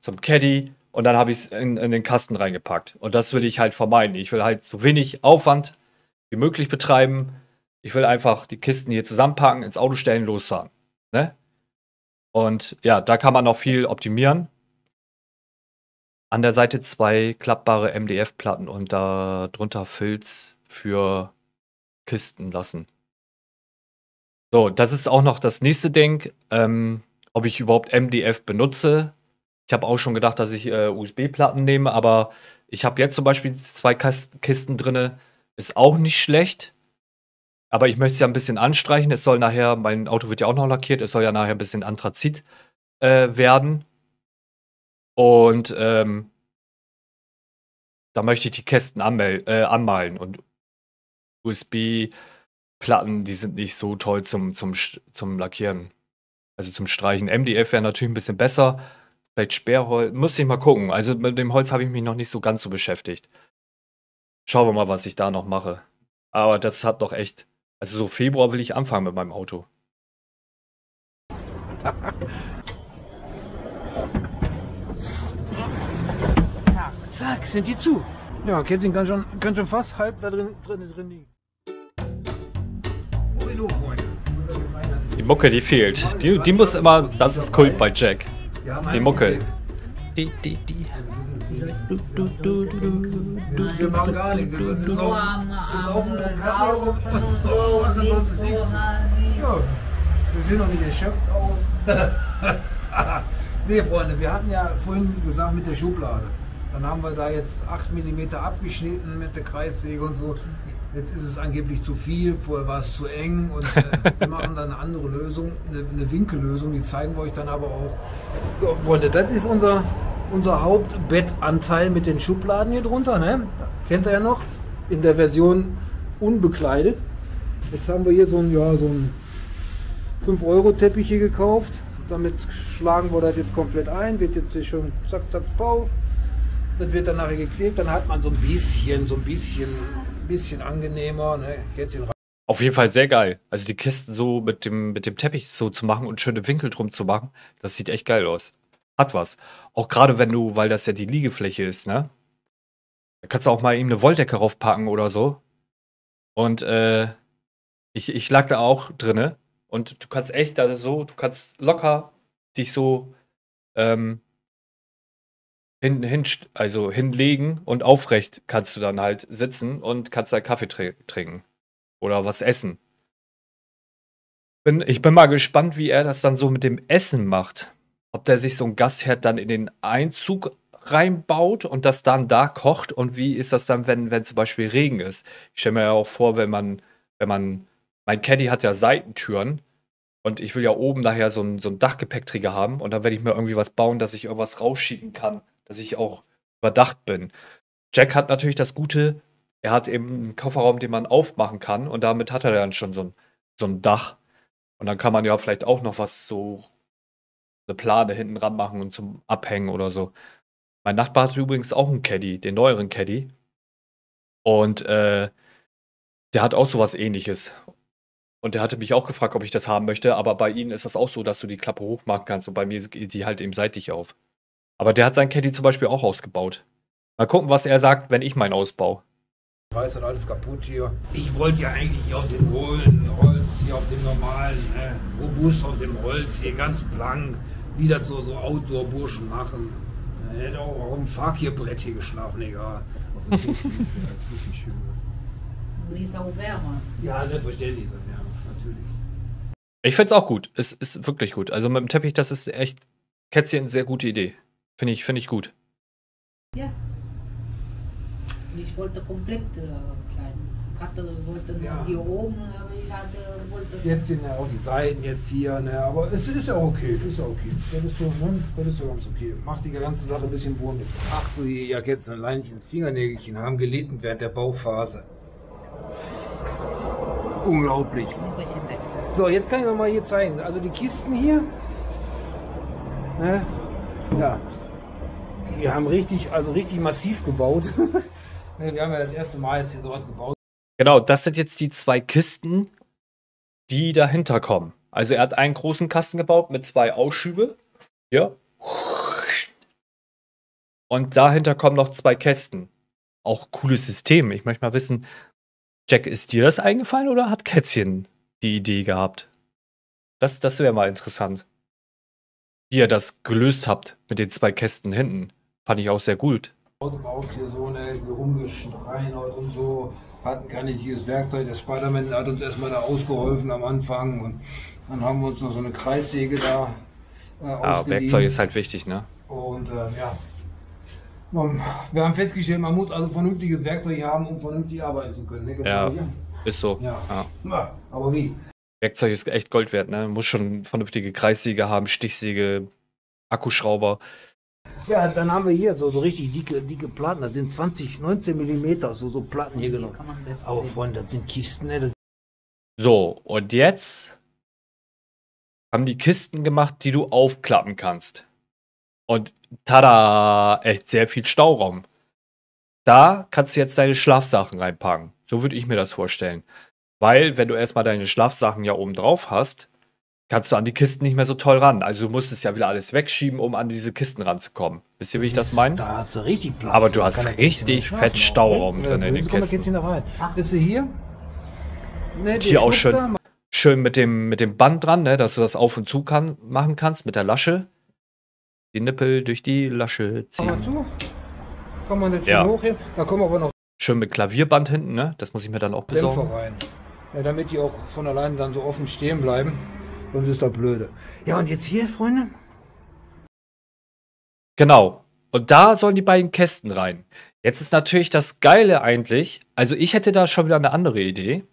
zum Caddy und dann habe ich es in den Kasten reingepackt. Und das will ich halt vermeiden. Ich will halt so wenig Aufwand wie möglich betreiben. Ich will einfach die Kisten hier zusammenpacken, ins Auto stellen, losfahren. Ne? Und ja, da kann man noch viel optimieren. An der Seite 2 klappbare MDF-Platten und da drunter Filz für Kisten lassen. So, das ist auch noch das nächste Ding, ob ich überhaupt MDF benutze. Ich habe auch schon gedacht, dass ich USB-Platten nehme, aber ich habe jetzt zum Beispiel 2 Kisten drin. Ist auch nicht schlecht. Aber ich möchte es ja ein bisschen anstreichen. Es soll nachher, mein Auto wird ja auch noch lackiert, es soll ja nachher ein bisschen Anthrazit werden. Und da möchte ich die Kästen anmalen. Und USB-Platten, die sind nicht so toll zum Lackieren. Also zum Streichen. MDF wäre natürlich ein bisschen besser. Vielleicht Sperrholz. Müsste ich mal gucken. Also mit dem Holz habe ich mich noch nicht so ganz so beschäftigt. Schauen wir mal, was ich da noch mache. Aber das hat doch echt. Also so Februar will ich anfangen mit meinem Auto. Zack, sind die zu. Ja, Kätzchen kann schon fast halb da drin liegen. Die Mucke, die fehlt. Die muss immer. Das ist Kult bei Jack. Die Mucke. Die. Wir machen gar nichts. Das ist auch ein Kaffee und so. Ja, wir sehen noch nicht erschöpft aus. Nee, Freunde, wir hatten ja vorhin gesagt mit der Schublade. Dann haben wir da jetzt 8 mm abgeschnitten mit der Kreissäge und so. Jetzt ist es angeblich zu viel, vorher war es zu eng und wir machen dann eine andere Lösung, eine Winkellösung, die zeigen wir euch dann aber auch. So, Freunde, das ist unser Hauptbettanteil mit den Schubladen hier drunter, ne? Kennt ihr ja noch, in der Version unbekleidet. Jetzt haben wir hier so einen 5-Euro-Teppich hier gekauft. Damit schlagen wir das jetzt komplett ein, wird jetzt hier schon zack, zack, Bau. Das wird dann nachher geklebt, dann hat man so ein bisschen angenehmer. Ne? Auf jeden Fall sehr geil. Also die Kisten so mit dem Teppich so zu machen und schöne Winkel drum zu machen, das sieht echt geil aus. Hat was. Auch gerade weil das ja die Liegefläche ist, ne? Da kannst du auch mal eben eine Wolldecke raufpacken oder so. Und ich lag da auch drinne. Und du kannst echt du kannst locker dich so hinlegen und aufrecht kannst du dann halt sitzen und kannst da Kaffee trinken. Oder was essen. Ich bin mal gespannt, wie er das dann so mit dem Essen macht. Ob der sich so ein Gasherd dann in den Einzug reinbaut und das dann da kocht und wie ist das dann, wenn zum Beispiel Regen ist. Ich stelle mir ja auch vor, mein Caddy hat ja Seitentüren und ich will ja oben daher so einen Dachgepäckträger haben und dann werde ich mir irgendwie was bauen, dass ich irgendwas rausschieben kann, dass ich auch überdacht bin. Jack hat natürlich das Gute, er hat eben einen Kofferraum, den man aufmachen kann und damit hat er dann schon so ein Dach und dann kann man ja vielleicht auch noch was so eine Plane hinten ran machen und zum Abhängen oder so. Mein Nachbar hat übrigens auch einen Caddy, den neueren Caddy. Und der hat auch sowas Ähnliches. Und der hatte mich auch gefragt, ob ich das haben möchte, aber bei ihnen ist das auch so, dass du die Klappe hochmachen kannst und bei mir geht die halt eben seitlich auf. Aber der hat sein Caddy zum Beispiel auch ausgebaut. Mal gucken, was er sagt, wenn ich meinen ausbaue. Ist dann alles kaputt hier. Ich wollte ja eigentlich hier auf dem hohlen Holz, hier auf dem normalen, robust auf dem Holz, hier ganz blank, wie das so Outdoor-Burschen machen. Er hätte auch auf dem Fakirbrett hier geschlafen, egal. Auf dem Tisch ist ein bisschen schöner. Die ist auch wärmer. Ja, selbstverständlich ist es wärmer, natürlich. Ich find's auch gut. Es ist wirklich gut. Also mit dem Teppich, das ist echt Kätzchen eine sehr gute Idee. Finde ich gut. Ja. Ich wollte komplett kleiden. Katze wollte nur hier oben, aber ich wollte. Jetzt sind ja auch die Seiten jetzt hier, ne? Aber es ist ja okay, Das ist so, das ist so ganz okay. Macht die ganze Sache ein bisschen wurmig. Ach, so die Kätzchen allein ins Fingernägelchen haben gelitten während der Bauphase. Unglaublich. So, jetzt kann ich noch mal hier zeigen. Also die Kisten hier, ne? Ja, die haben richtig massiv gebaut. Wir haben ja das erste Mal jetzt hier so was gebaut. Genau, das sind jetzt die 2 Kisten, die dahinter kommen. Also er hat einen großen Kasten gebaut mit 2 Ausschübe. Ja. Und dahinter kommen noch 2 Kästen. Auch cooles System. Ich möchte mal wissen, Jack, ist dir das eingefallen oder hat Kätzchen die Idee gehabt? Das wäre mal interessant. Wie ihr das gelöst habt mit den 2 Kästen hinten. Fand ich auch sehr gut. Auch hier so eine rumgeschreinert und so. Hatten kein richtiges Werkzeug. Der Spider-Man hat uns erstmal da ausgeholfen am Anfang. Und dann haben wir uns noch so eine Kreissäge da ausgeliehen. Werkzeug ist halt wichtig, ne? Und ja. Wir haben festgestellt, man muss also vernünftiges Werkzeug haben, um vernünftig arbeiten zu können. Ne? Ja, ist so. Ja. Ja. Aber wie? Werkzeug ist echt Gold wert, ne? Muss schon vernünftige Kreissäge haben, Stichsäge, Akkuschrauber. Ja, dann haben wir hier so richtig dicke Platten. Das sind 19 mm, so Platten hier genommen. Aber Freunde, das sind Kisten, ne? So, und jetzt haben die Kisten gemacht, die du aufklappen kannst. Und tada, echt sehr viel Stauraum. Da kannst du jetzt deine Schlafsachen reinpacken. So würde ich mir das vorstellen. Weil, wenn du erstmal deine Schlafsachen ja oben drauf hast, kannst du an die Kisten nicht mehr so toll ran. Also du musst es ja wieder alles wegschieben, um an diese Kisten ranzukommen. Wisst ihr, wie ich das meine? Da hast du richtig Platz. Aber du hast richtig fett Stauraum drin in den Kisten. Bist du hier? Ne, Hier auch schön mit dem Band dran, ne, dass du das auf und zu machen kannst mit der Lasche. Die Nippel durch die Lasche ziehen. Kann man jetzt schon hoch hier? Da kommen aber noch schön mit Klavierband hinten, ne? Das muss ich mir dann auch besorgen. Dämpfer rein. Ja, damit die auch von alleine dann so offen stehen bleiben. Sonst ist das blöde. Ja, und jetzt hier, Freunde? Genau. Und da sollen die beiden Kästen rein. Jetzt ist natürlich das Geile eigentlich, also ich hätte da schon wieder eine andere Idee.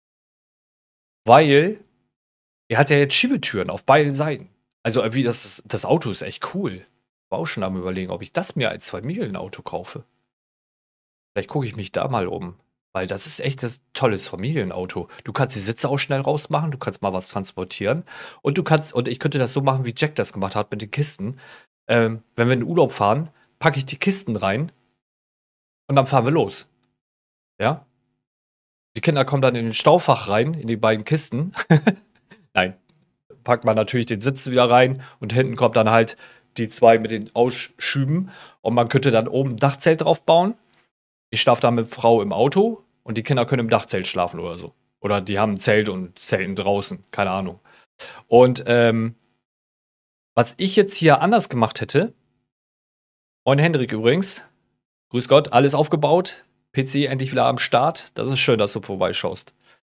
Weil er hat ja jetzt Schiebetüren auf beiden Seiten. Also wie das Auto ist echt cool. War auch schon am Überlegen, ob ich das mir als Familienauto kaufe. Vielleicht gucke ich mich da mal um. Weil das ist echt ein tolles Familienauto. Du kannst die Sitze auch schnell rausmachen, du kannst mal was transportieren. Und ich könnte das so machen, wie Jack das gemacht hat mit den Kisten. Wenn wir in den Urlaub fahren, packe ich die Kisten rein und dann fahren wir los. Ja? Die Kinder kommen dann in den Staufach rein, in die beiden Kisten. Nein. Packt man natürlich den Sitz wieder rein und hinten kommt dann halt die 2 mit den Ausschüben. Und man könnte dann oben ein Dachzelt drauf bauen. Ich schlafe da mit Frau im Auto und die Kinder können im Dachzelt schlafen oder so. Oder die haben ein Zelt und zelten draußen. Keine Ahnung. Und was ich jetzt hier anders gemacht hätte, moin Hendrik übrigens, grüß Gott, alles aufgebaut, PC endlich wieder am Start. Das ist schön, dass du vorbeischaust.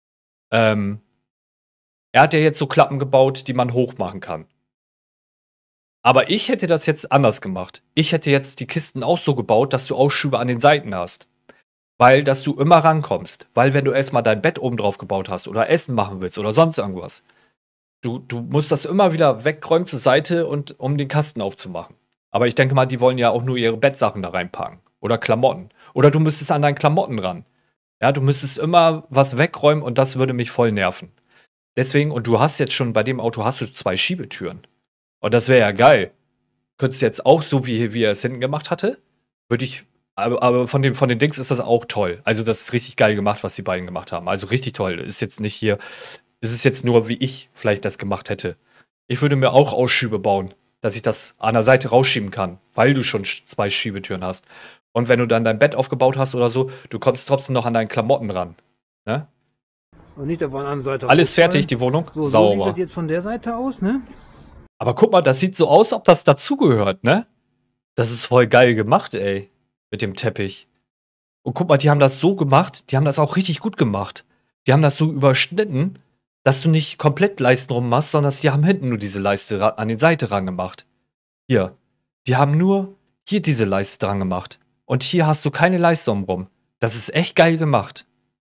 Er hat ja jetzt so Klappen gebaut, die man hochmachen kann. Aber ich hätte das jetzt anders gemacht. Ich hätte jetzt die Kisten auch so gebaut, dass du Ausschübe an den Seiten hast. Weil, dass du immer rankommst. Weil, wenn du erstmal dein Bett oben drauf gebaut hast oder Essen machen willst oder sonst irgendwas, du musst das immer wieder wegräumen zur Seite, und um den Kasten aufzumachen. Aber ich denke mal, die wollen ja auch nur ihre Bettsachen da reinpacken. Oder Klamotten. Oder du müsstest an deinen Klamotten ran. Ja, du müsstest immer was wegräumen und das würde mich voll nerven. Deswegen, und du hast jetzt schon, bei dem Auto hast du 2 Schiebetüren. Und das wäre ja geil. Könntest du jetzt auch, so wie er es hinten gemacht hatte, würde ich, aber von den Dings ist das auch toll. Also das ist richtig geil gemacht, was die beiden gemacht haben. Also richtig toll. Ist jetzt nicht hier, ist es jetzt nur, wie ich vielleicht das gemacht hätte. Ich würde mir auch Ausschübe bauen, dass ich das an der Seite rausschieben kann, weil du schon 2 Schiebetüren hast. Und wenn du dann dein Bett aufgebaut hast oder so, du kommst trotzdem noch an deinen Klamotten ran. Ne? Und nicht auf der anderen Seite. Alles fertig, die Wohnung? So, sauber. So sieht das jetzt von der Seite aus, ne? Aber guck mal, das sieht so aus, ob das dazugehört, ne? Das ist voll geil gemacht, ey. Mit dem Teppich. Und guck mal, die haben das so gemacht, die haben das auch richtig gut gemacht. Die haben das so überschnitten, dass du nicht komplett Leisten rum machst, sondern die haben hinten nur diese Leiste an den Seite ran gemacht. Hier. Die haben nur hier diese Leiste dran gemacht. Und hier hast du keine Leiste rum. Das ist echt geil gemacht.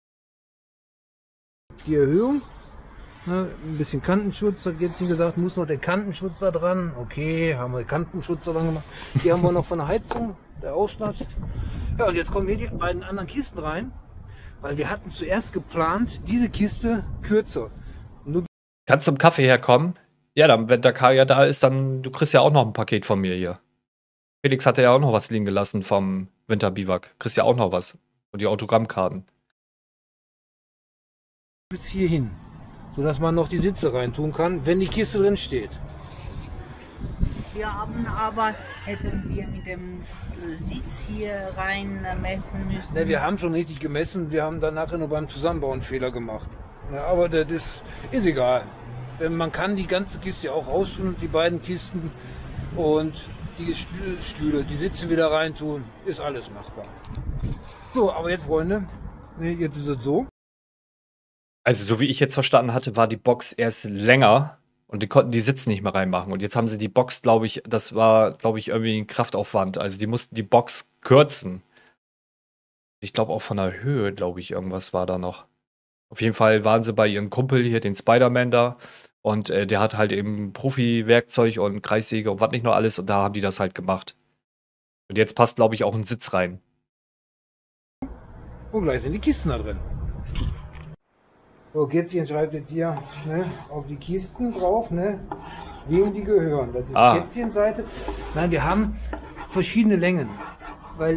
Die Erhöhung, ne, ein bisschen Kantenschutz, hat jetzt gesagt, muss noch der Kantenschutz da dran. Okay, haben wir den Kantenschutz da dran gemacht. Hier haben wir noch von der Heizung, der Auslass. Ja, und jetzt kommen hier die beiden anderen Kisten rein, weil wir hatten zuerst geplant, diese Kiste kürzer. Kannst du zum Kaffee herkommen? Ja, dann, wenn der Kaya da ist, dann, du kriegst ja auch noch ein Paket von mir hier. Felix hatte ja auch noch was liegen gelassen vom Winterbiwak. Kriegst ja auch noch was. Und die Autogrammkarten. Bis hierhin, sodass man noch die Sitze reintun kann, wenn die Kiste drin steht. Wir haben aber, hätten wir mit dem Sitz hier rein messen müssen. Ne, wir haben schon richtig gemessen, wir haben dann nachher nur beim Zusammenbauen Fehler gemacht. Ja, aber das ist egal. Man kann die ganze Kiste auch raustun, die beiden Kisten und die Stühle, die Sitze wieder reintun, ist alles machbar. So, aber jetzt Freunde, jetzt ist es so. Also, so wie ich jetzt verstanden hatte, war die Box erst länger und die konnten die Sitze nicht mehr reinmachen. Und jetzt haben sie die Box, glaube ich, das war, glaube ich, irgendwie ein Kraftaufwand. Also, die mussten die Box kürzen. Ich glaube auch von der Höhe, glaube ich, irgendwas war da noch. Auf jeden Fall waren sie bei ihrem Kumpel hier, den Spider-Man da. Und der hat halt eben Profi-Werkzeug und Kreissäge und was nicht noch alles. Und da haben die das halt gemacht. Und jetzt passt, glaube ich, auch ein Sitz rein. Und gleich sind die Kisten da drin. So, Kätzchen schreibt jetzt hier auf die Kisten drauf, wem die gehören. Das ist Kätzchenseite. Nein, wir haben verschiedene Längen. Weil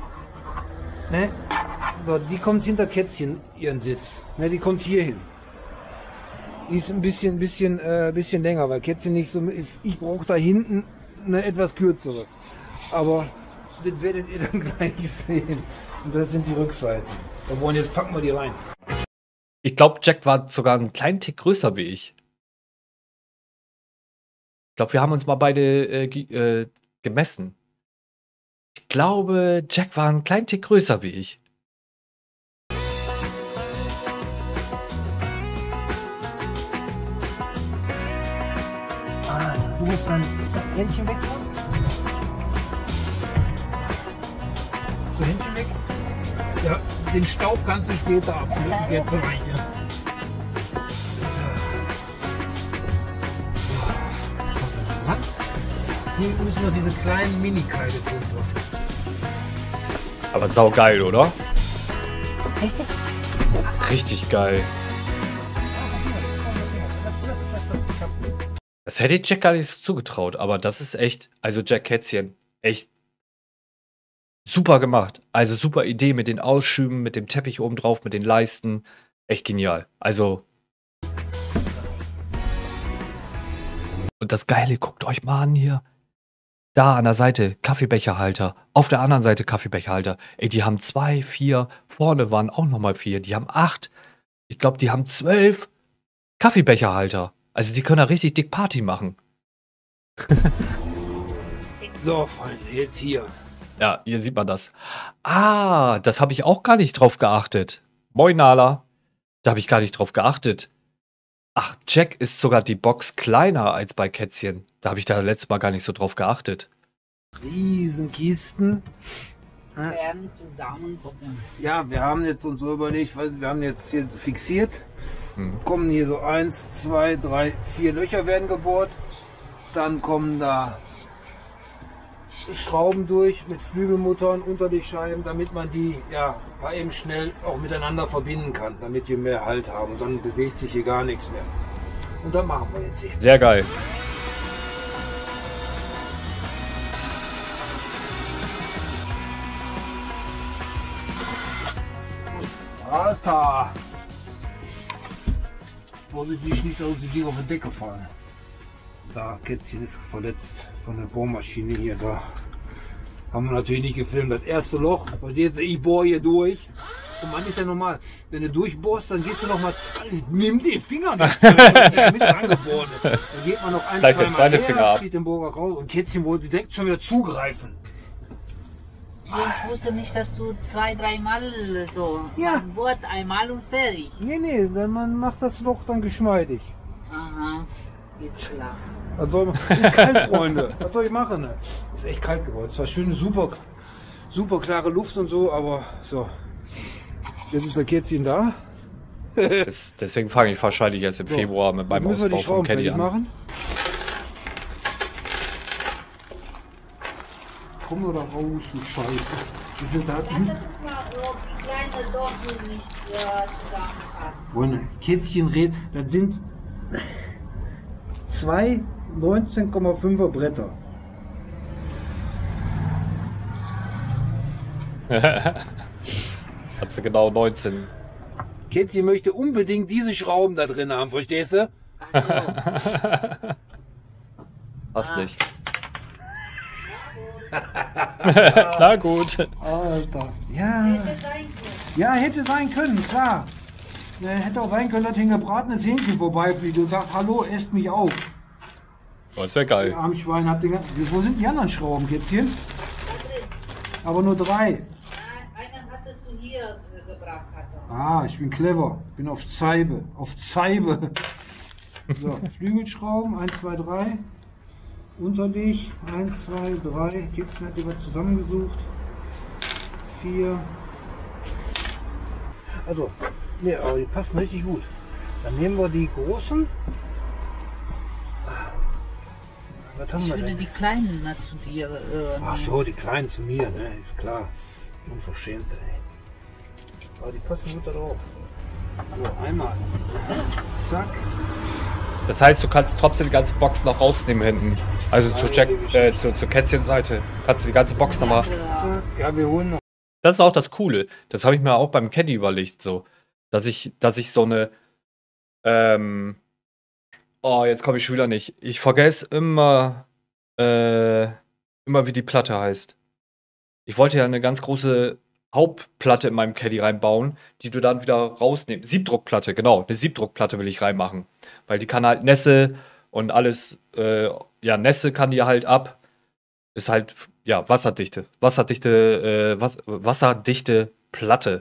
die kommt hinter Kätzchen ihren Sitz. Die kommt hier hin. Die ist ein bisschen länger, weil Kätzchen nicht so. Ich brauche da hinten eine etwas kürzere. Aber das werdet ihr dann gleich sehen. Und das sind die Rückseiten. Und jetzt packen wir die rein. Ich glaube, Jack war sogar einen kleinen Tick größer wie ich. Ich glaube, wir haben uns mal beide gemessen. Ich glaube, Jack war einen kleinen Tick größer wie ich. Du musst dann das Händchen wegmachen. So, Händchen weg. Ja, den Staub kannst du später abnehmen. Jetzt rein, ja. Hier müssen noch diese kleinen Mini-Keile drunter. Aber saugeil, oder? Richtig geil. Das hätte ich Jack gar nicht so zugetraut, aber das ist echt, also Jack Kätzchen, echt super gemacht. Also super Idee mit den Ausschüben, mit dem Teppich oben drauf, mit den Leisten. Echt genial. Also. Und das Geile, guckt euch mal an hier. Da an der Seite Kaffeebecherhalter, auf der anderen Seite Kaffeebecherhalter. Ey, die haben 2, 4, vorne waren auch nochmal 4, die haben 8. Ich glaube, die haben 12 Kaffeebecherhalter. Also die können da richtig dick Party machen. So, Freunde, jetzt hier. Ja, hier sieht man das. Ah, das habe ich auch gar nicht drauf geachtet. Moin, Nala. Da habe ich gar nicht drauf geachtet. Ach, Jack ist sogar die Box kleiner als bei Kätzchen. Da habe ich da letztes Mal gar nicht so drauf geachtet. Riesenkisten. Werden zusammen gucken. Ja, wir haben jetzt uns so überlegt, weil wir haben jetzt hier fixiert. Kommen hier so 1, 2, 3, 4 Löcher werden gebohrt. Dann kommen da Schrauben durch mit Flügelmuttern, Unterlegscheiben, damit man die mal eben schnell auch miteinander verbinden kann, damit wir mehr Halt haben. Und dann bewegt sich hier gar nichts mehr. Und dann machen wir jetzt hier. Sehr geil. Alter! Vorsichtig nicht, dass die Dinger auf die Decke fallen. Da, Kätzchen ist verletzt von der Bohrmaschine hier. Da haben wir natürlich nicht gefilmt. Das erste Loch, verstehst du, ich bohre hier durch. Und man ist ja normal, wenn du durchbohrst, dann gehst du noch mal, nimm den Finger nicht, mit angebohrt. Dann geht man noch ein, gleich der zweite Finger ab. Zieht den Bohrer raus und Kätzchen wollte direkt schon wieder zugreifen. Ich wusste nicht, dass du 2, 3 Mal so man bohrt einmal und fertig. Nee, man macht das Loch dann geschmeidig. Aha, ist klar. Ist kalt, Freunde. Was soll ich machen? Ne? Ist echt kalt geworden. Es war schöne, super klare Luft und so, aber so. Jetzt ist der Kätzchen da. Deswegen fange ich wahrscheinlich erst im Februar mit meinem Ausbau vom Caddy an. Machen. Komm oder raus, du Scheiße. Die sind da hinten. Die kleine Doppel nicht zusammenpassen. Freunde, Kätzchen redet, das sind 2 19,5er Bretter. Hat sie genau 19. Kätzchen möchte unbedingt diese Schrauben da drin haben, verstehst du? Ach so. Passt nicht. Na gut. Alter. Ja. Ja, hätte sein können, klar. Ja, hätte auch sein können, dass hier ein gebratenes Hähnchen vorbeifliegt und sagt, hallo, esst mich auf. Das wäre geil. Der Armschwein hat den ganzen... Wo sind die anderen Schrauben, Kätzchen? Aber nur 3. Einen hattest du hier gebracht. Ah, ich bin clever. Bin auf Zeibe. Auf Zeibe. So, Flügelschrauben, 1, 2, 3. Unterleg, 1, 2, 3. Kätzchen hat die was zusammengesucht. 4. Also, ne, aber die passen richtig gut. Dann nehmen wir die großen. Was haben Ich wir würde denn? die kleinen mal zu dir. Ach so, die kleinen zu mir, ne? Ist klar. Unverschämt, ey. Aber die passen gut da drauf. So, einmal. Zack. Das heißt, du kannst trotzdem die ganze Box noch rausnehmen hinten. Also zur Kätzchen-Seite. Kannst du die ganze Box nochmal. Zack. Ja, wir holen noch. Das ist auch das Coole. Das habe ich mir auch beim Caddy überlegt, so. Dass ich so eine. Oh, jetzt komme ich schon wieder nicht. Ich vergesse immer, wie die Platte heißt. Ich wollte ja eine ganz große Hauptplatte in meinem Caddy reinbauen, die du dann wieder rausnimmst. Siebdruckplatte, genau. Eine Siebdruckplatte will ich reinmachen. Weil die kann halt Nässe und alles, ja, Nässe kann die halt ab. Ist halt, ja, wasserdichte Platte.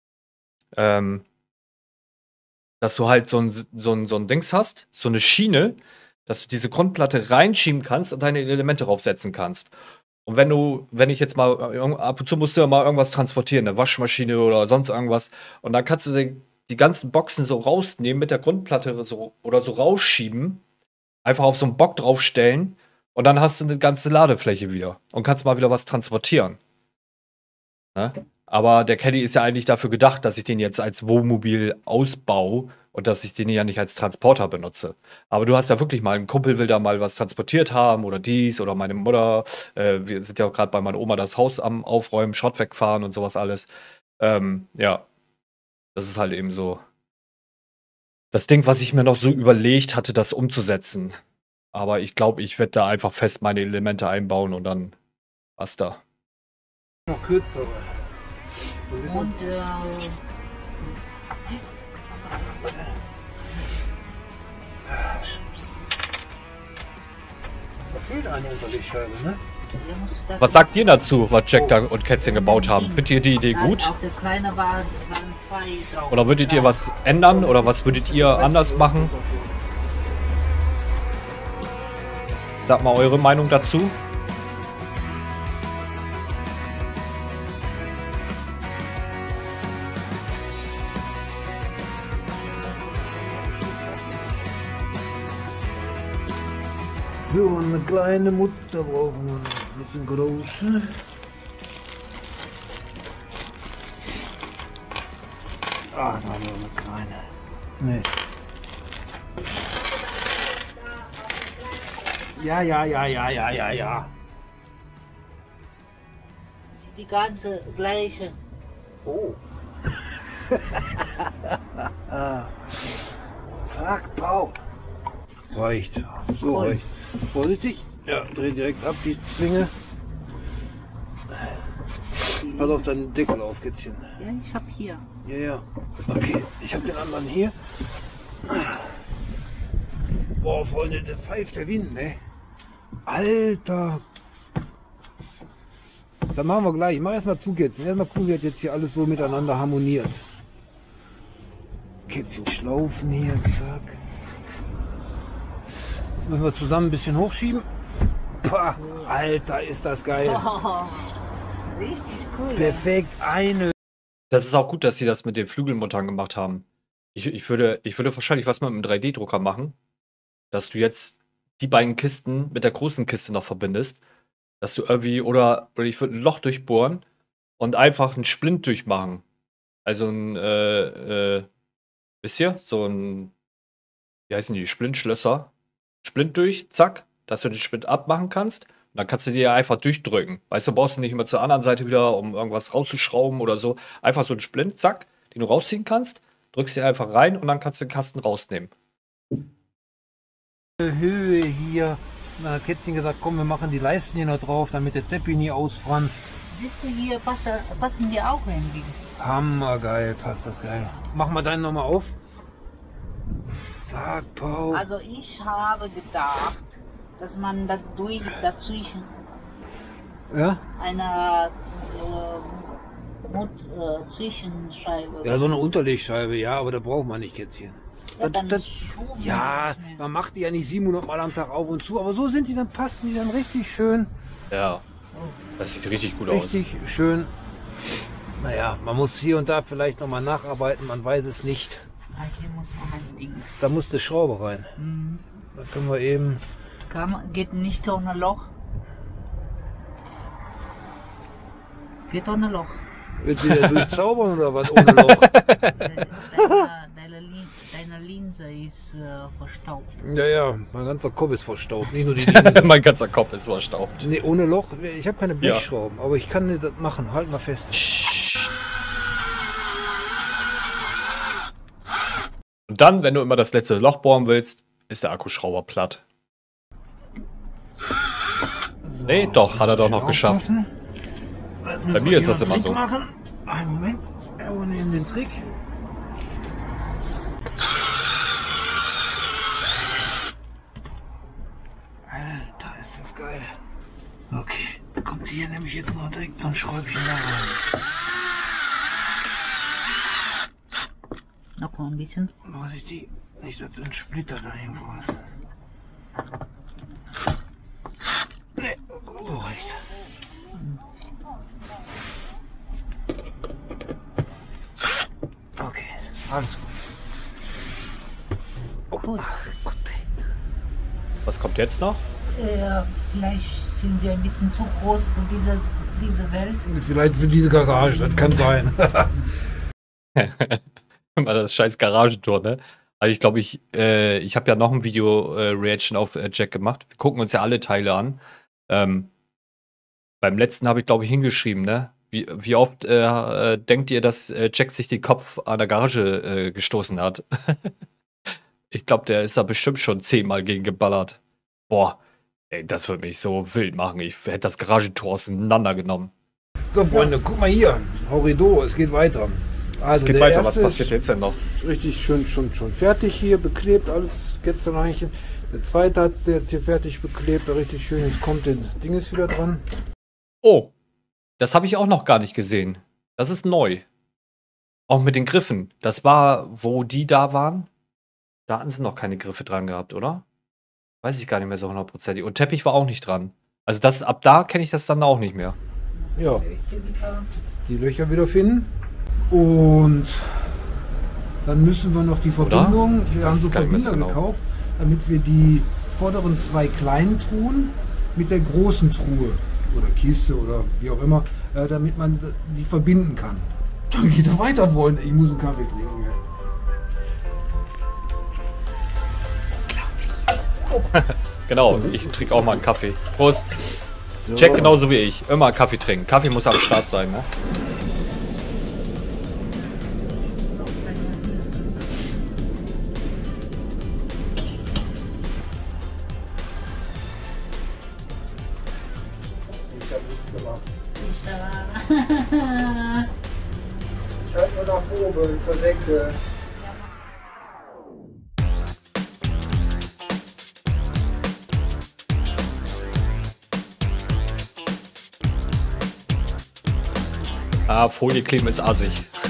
Dass du halt so ein Dings hast, so eine Schiene, dass du diese Grundplatte reinschieben kannst und deine Elemente draufsetzen kannst. Und wenn ich jetzt mal, ab und zu musst du ja mal irgendwas transportieren, eine Waschmaschine oder sonst irgendwas, und dann kannst du die ganzen Boxen so rausnehmen mit der Grundplatte so, oder so rausschieben, einfach auf so einen Bock draufstellen und dann hast du eine ganze Ladefläche wieder und kannst mal wieder was transportieren. Ne? Aber der Caddy ist ja eigentlich dafür gedacht, dass ich den jetzt als Wohnmobil ausbaue und dass ich den ja nicht als Transporter benutze. Aber du hast ja wirklich mal, ein Kumpel will da mal was transportiert haben oder dies oder meine Mutter. Wir sind ja auch gerade bei meiner Oma das Haus am Aufräumen, Schrott wegfahren und sowas alles. Ja, das ist halt eben so das Ding, was ich mir noch so überlegt hatte, das umzusetzen. Aber ich glaube, ich werde da einfach fest meine Elemente einbauen und dann basta. Noch kürzere. Und Da fehlt eine Unterlegscheibe, ne? Was sagt ihr dazu, was Jack da und Kätzchen gebaut haben? Findet ihr die Idee gut? Auf der kleine waren 2 drauf. Oder würdet ihr was ändern? Oder was würdet ihr anders machen? Sagt mal eure Meinung dazu. So, eine kleine Mutter brauchen wir noch. Ein bisschen große. Ah, da haben wir eine kleine. Nee. Ja. Die ganze gleiche. Oh. Zack, Pau. Reicht. So reicht. Vorsichtig. Ja, dreh direkt ab die Zwinge. Pass auf deinen Deckel auf, Kätzchen. Ja, ich hab hier. Ja. Okay, ich hab den anderen hier. Boah, Freunde, der pfeift der Wind, ne? Alter. Dann machen wir gleich. Ich mach erstmal zu, Kätzchen. Erstmal gucken, wie das jetzt hier alles so miteinander harmoniert. Kätzchen schlaufen hier, zack. Müssen wir zusammen ein bisschen hochschieben. Pah, Alter, ist das geil. Richtig cool. Perfekt, eine. Das ist auch gut, dass sie das mit den Flügelmuttern gemacht haben. Ich würde wahrscheinlich was mit einem 3D-Drucker machen, dass du jetzt die beiden Kisten mit der großen Kiste noch verbindest, dass du irgendwie, oder ich würde ein Loch durchbohren und einfach einen Splint durchmachen. Also ein, wisst ihr, so ein, wie heißen die, Splintschlösser. Splint durch, zack, dass du den Splint abmachen kannst. Und dann kannst du dir einfach durchdrücken. Weißt du, brauchst du nicht immer zur anderen Seite wieder, um irgendwas rauszuschrauben oder so. Einfach so einen Splint, zack, den du rausziehen kannst, drückst ihn einfach rein und dann kannst du den Kasten rausnehmen. Höhe hier Dann hat Kätzchen gesagt, komm, wir machen die Leisten hier noch drauf, damit der Teppich nie ausfranst. Siehst du, hier passen die auch irgendwie. Hammergeil, passt das geil. Mach mal deinen nochmal auf. Zack, Pau. Also ich habe gedacht, dass man dazwischen Ja? eine Zwischenscheibe. Ja, so eine Unterlegscheibe, ja, aber da braucht man nicht Kätzchen. Ja, dann Ja, man macht die ja nicht 700 Mal am Tag auf und zu, aber so sind die, dann passen die dann richtig schön. Ja. Das sieht richtig gut aus. Richtig schön. Naja, man muss hier und da vielleicht nochmal nacharbeiten, man weiß es nicht. Hier muss noch ein Ding. Da muss eine Schraube rein. Mhm. Da können wir eben... Geht nicht ohne Loch. Geht ohne Loch. Willst du die durchzaubern oder was ohne Loch? Deine Linse ist verstaubt. Ja, ja, mein ganzer Kopf ist verstaubt, nicht nur die Linse. Mein ganzer Kopf ist verstaubt. Nee, ohne Loch, ich habe keine Blechschrauben, aber ich kann das machen, halt mal fest. Und dann, wenn du immer das letzte Loch bohren willst, ist der Akkuschrauber platt. Nee, doch, hat er doch noch geschafft. Bei mir ist das immer so. Machen. Einen Moment, wir nehmen den Trick. Alter, ist das geil. Okay, kommt hier nämlich jetzt noch direkt so ein Schräubchen da rein. Noch mal ein bisschen. Vorsichtig, nicht, dass ein Splitter da irgendwo ist. Nee, so reicht. Okay, alles gut. Gut. Ach Gott, ey. Was kommt jetzt noch? Vielleicht sind sie ein bisschen zu groß für diese Welt. Vielleicht für diese Garage, das kann sein. Immer das scheiß Garagentor, ne? Also ich glaube, ich habe ja noch ein Video-Reaction auf Jack gemacht. Wir gucken uns ja alle Teile an. Beim letzten habe ich, glaube ich, hingeschrieben, ne? Wie oft denkt ihr, dass Jack sich den Kopf an der Garage gestoßen hat? Ich glaube, der ist da bestimmt schon 10-mal gegen geballert. Boah, ey, das würde mich so wild machen. Ich hätte das Garagentor auseinandergenommen. So, Freunde, guck mal hier. Horrido, es geht weiter. Also Es geht der weiter, was erste passiert jetzt denn noch? ist richtig schön schon fertig hier, beklebt, alles gestern eigentlich. Der zweite hat jetzt hier fertig beklebt, richtig schön. Jetzt kommt der Ding ist wieder dran. Oh, das habe ich auch noch gar nicht gesehen. Das ist neu. Auch mit den Griffen. Das war, wo die da waren. Da hatten sie noch keine Griffe dran gehabt, oder? Weiß ich gar nicht mehr so hundertprozentig. Und Teppich war auch nicht dran. Also das, ab da kenne ich das dann auch nicht mehr. Ja, die Löcher wieder finden. Und dann müssen wir noch die Verbindung. Wir haben so Verbinder gekauft, damit wir die vorderen zwei kleinen Truhen mit der großen Truhe oder Kiste oder wie auch immer, damit man die verbinden kann. Dann geht er weiter, Freunde. Ich muss einen Kaffee trinken. Genau, ich trinke auch mal einen Kaffee. Prost. So. Jack genauso wie ich. Immer Kaffee trinken. Kaffee muss am Start sein, ne? Ich habe nichts gemacht. Nicht Ich halte nur nach oben zur Decke. Ah, Folie kleben ist assig.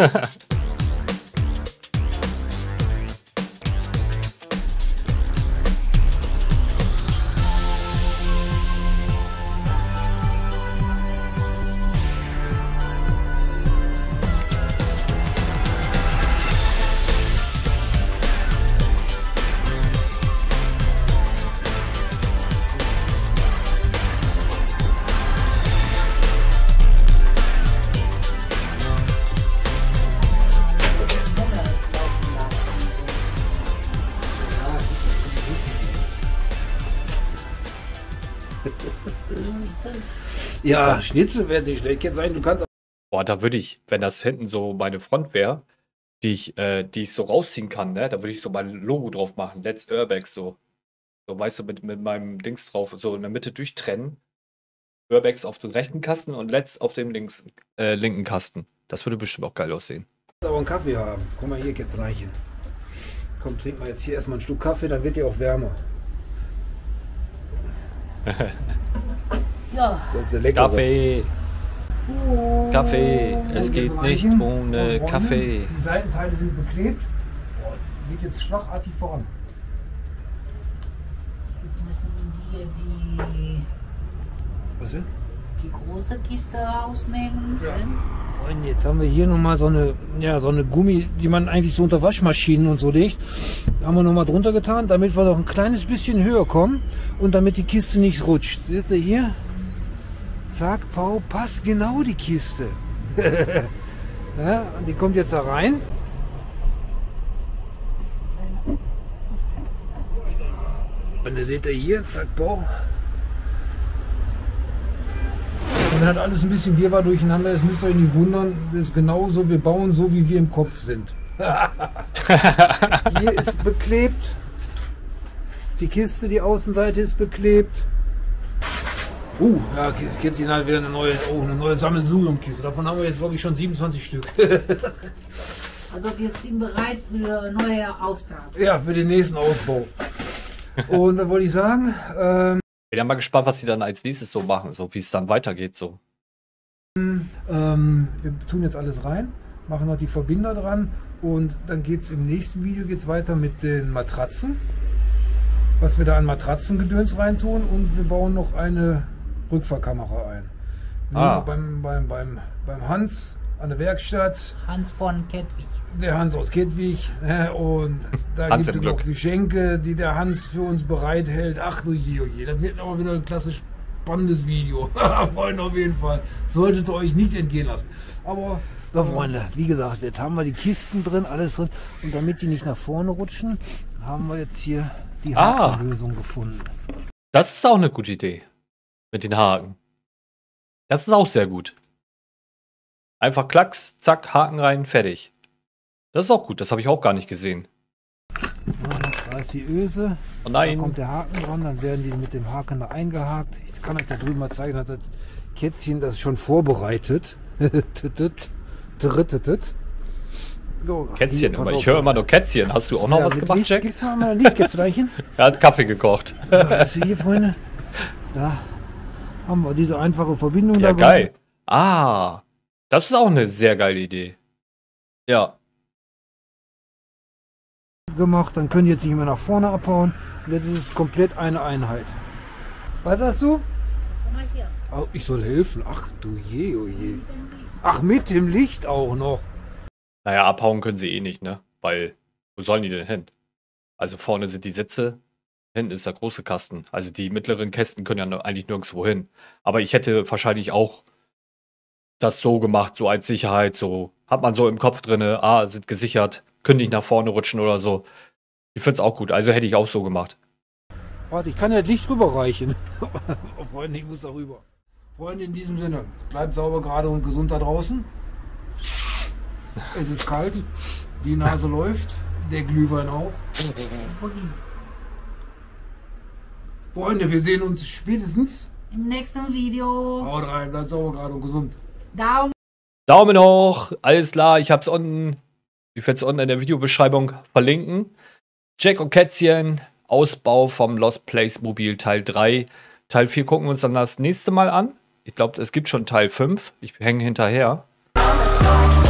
Ja, Schnitzel wäre nicht schlecht. Jetzt sein, du kannst. Boah, da würde ich, wenn das hinten so meine Front wäre, die ich so rausziehen kann, ne, da würde ich so mein Logo drauf machen. Let's Urbex so. So, weißt du, mit meinem Dings drauf, so in der Mitte durchtrennen. Urbex auf den rechten Kasten und Let's auf dem linken Kasten. Das würde bestimmt auch geil aussehen. Aber einen Kaffee haben. Komm mal hier, jetzt reichen. Komm, trink mal jetzt hier erstmal ein Stück Kaffee, dann wird dir auch wärmer. So. Das ist der leckere. Kaffee! Kaffee! Es geht nicht ohne Kaffee. Die Seitenteile sind beklebt. Boah, geht jetzt schlagartig voran. Jetzt müssen wir die Was denn? große Kiste rausnehmen. Ja. Und jetzt haben wir hier nochmal so eine Gummi, die man eigentlich so unter Waschmaschinen und so legt. Da haben wir nochmal drunter getan, damit wir noch ein kleines bisschen höher kommen und damit die Kiste nicht rutscht. Seht ihr hier? Zack, Pau, passt genau die Kiste. Ja, und die kommt jetzt da rein. Und da seht ihr hier, zack, Pau. Und dann hat alles ein bisschen Wirrwarr durcheinander. Das müsst ihr euch nicht wundern. Das ist genauso, wir bauen so, wie wir im Kopf sind. Hier ist beklebt. Die Kiste, die Außenseite ist beklebt. Ja, jetzt hat wieder eine neue Sammelsurium-Kiste. Davon haben wir jetzt, glaube ich, schon 27 Stück. Also wir sind bereit für neue Aufträge. Ja, für den nächsten Ausbau. Und da wollte ich sagen, Ich bin mal gespannt, was sie dann als nächstes so machen, so wie es dann weitergeht. So. wir tun jetzt alles rein, machen noch die Verbinder dran und dann geht es im nächsten Video weiter mit den Matratzen. Was wir da an Matratzengedöns reintun und wir bauen noch eine Rückfahrkamera ein. Wir sind beim Hans an der Werkstatt. Hans von Kettwig. Der Hans aus Kettwig. Und da Hans gibt es noch Geschenke, die der Hans für uns bereithält. Ach du je. Das wird aber wieder ein klassisch spannendes Video. Freunde, auf jeden Fall. Solltet ihr euch nicht entgehen lassen. Aber so, Freunde, wie gesagt, jetzt haben wir die Kisten drin, alles drin. Und damit die nicht nach vorne rutschen, haben wir jetzt hier die Hakenlösung gefunden. Das ist auch eine gute Idee. Mit den Haken. Das ist auch sehr gut. Einfach Klacks, zack, Haken rein, fertig. Das ist auch gut, das habe ich auch gar nicht gesehen. Da ist die Öse. Oh nein. Da kommt der Haken dran, dann werden die mit dem Haken da eingehakt. Ich kann euch da drüben mal zeigen, hat das Kätzchen das schon vorbereitet. So, Kätzchen immer. Ich höre immer nur Kätzchen. Hast du auch noch was gemacht, Licht, Jack? Gibt's mal ein Lichtkätzlein? Er hat Kaffee gekocht. So, das hier, Freunde. Da haben wir diese einfache Verbindung Ja, dabei. geil. Das ist auch eine sehr geile Idee. Ja. Gemacht, dann können die jetzt nicht mehr nach vorne abhauen. Und jetzt ist es komplett eine Einheit. Was sagst du? Komm mal hier. Oh, ich soll helfen. Ach du je, oh je. Ach, mit dem Licht auch noch. Naja, abhauen können sie eh nicht, ne? Weil, wo sollen die denn hin? Also vorne sind die Sitze, hinten ist der große Kasten. Also die mittleren Kästen können ja eigentlich nirgendwo hin. Aber ich hätte wahrscheinlich auch das so gemacht, so als Sicherheit, so hat man so im Kopf drinne, sind gesichert, können nicht nach vorne rutschen oder so. Ich find's auch gut, also hätte ich auch so gemacht. Warte, ich kann ja das Licht rüberreichen. Oh, Freunde, ich muss da rüber. Freunde, in diesem Sinne, bleibt sauber, gerade und gesund da draußen. Es ist kalt, die Nase läuft, der Glühwein auch. Freunde, wir sehen uns spätestens. Im nächsten Video. Haut rein, bleibt sauber, gerade und gesund. Daumen hoch, alles klar, ich werde es unten in der Videobeschreibung verlinken. Jack und Kätzchen, Ausbau vom Lost Place Mobil Teil 3. Teil 4 gucken wir uns dann das nächste Mal an. Ich glaube, es gibt schon Teil 5. Ich hänge hinterher.